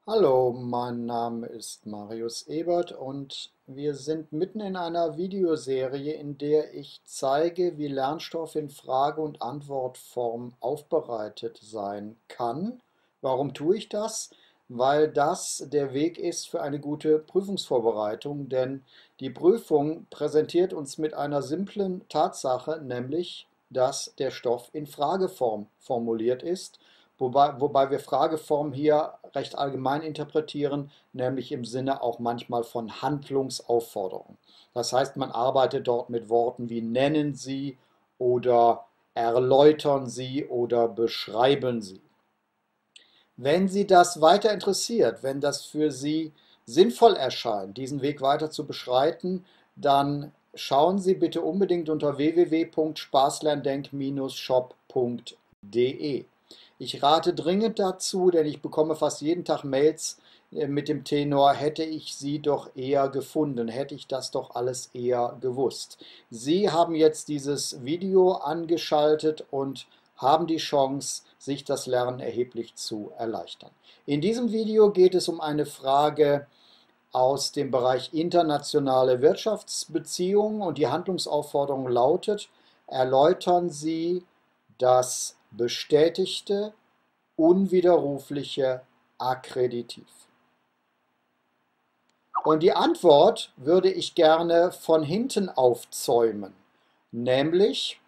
Hallo, mein Name ist Marius Ebert und wir sind mitten in einer Videoserie, in der ich zeige, wie Lernstoff in Frage- und Antwortform aufbereitet sein kann. Warum tue ich das? Weil das der Weg ist für eine gute Prüfungsvorbereitung, denn die Prüfung präsentiert uns mit einer simplen Tatsache, nämlich, dass der Stoff in Frageform formuliert ist. Wobei wir Frageform hier recht allgemein interpretieren, nämlich im Sinne auch manchmal von Handlungsaufforderung. Das heißt, man arbeitet dort mit Worten wie nennen Sie oder erläutern Sie oder beschreiben Sie. Wenn Sie das weiter interessiert, wenn das für Sie sinnvoll erscheint, diesen Weg weiter zu beschreiten, dann schauen Sie bitte unbedingt unter www.spaßlerndenk-shop.de. Ich rate dringend dazu, denn ich bekomme fast jeden Tag Mails mit dem Tenor, hätte ich Sie doch eher gefunden, hätte ich das doch alles eher gewusst. Sie haben jetzt dieses Video angeschaltet und haben die Chance, sich das Lernen erheblich zu erleichtern. In diesem Video geht es um eine Frage aus dem Bereich internationale Wirtschaftsbeziehungen und die Handlungsaufforderung lautet: Erläutern Sie das bestätigte, unwiderrufliche Akkreditiv. Und die Antwort würde ich gerne von hinten aufzäumen, nämlich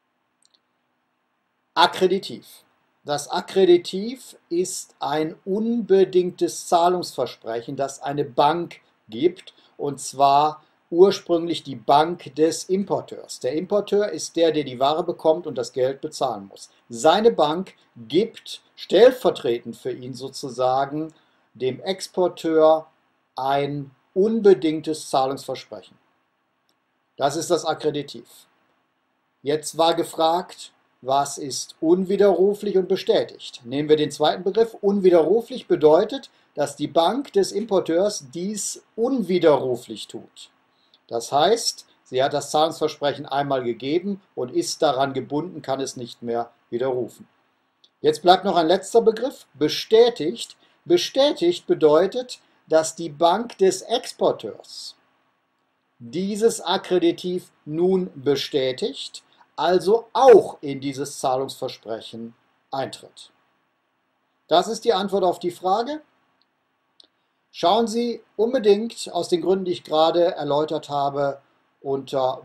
Akkreditiv. Das Akkreditiv ist ein unbedingtes Zahlungsversprechen, das eine Bank gibt, und zwar ursprünglich die Bank des Importeurs. Der Importeur ist der, der die Ware bekommt und das Geld bezahlen muss. Seine Bank gibt stellvertretend für ihn sozusagen dem Exporteur ein unbedingtes Zahlungsversprechen. Das ist das Akkreditiv. Jetzt war gefragt, was ist unwiderruflich und bestätigt? Nehmen wir den zweiten Begriff. Unwiderruflich bedeutet, dass die Bank des Importeurs dies unwiderruflich tut. Das heißt, sie hat das Zahlungsversprechen einmal gegeben und ist daran gebunden, kann es nicht mehr widerrufen. Jetzt bleibt noch ein letzter Begriff, bestätigt. Bestätigt bedeutet, dass die Bank des Exporteurs dieses Akkreditiv nun bestätigt, also auch in dieses Zahlungsversprechen eintritt. Das ist die Antwort auf die Frage. Schauen Sie unbedingt aus den Gründen, die ich gerade erläutert habe, unter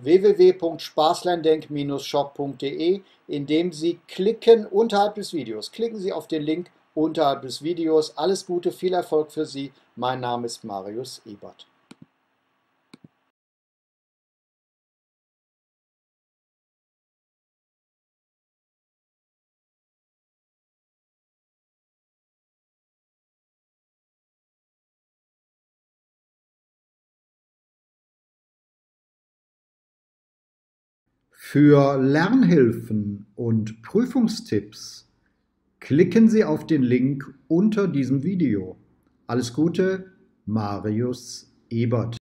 www.spaßlerndenk-shop.de, indem Sie klicken unterhalb des Videos. Klicken Sie auf den Link unterhalb des Videos. Alles Gute, viel Erfolg für Sie. Mein Name ist Marius Ebert. Für Lernhilfen und Prüfungstipps klicken Sie auf den Link unter diesem Video. Alles Gute, Marius Ebert.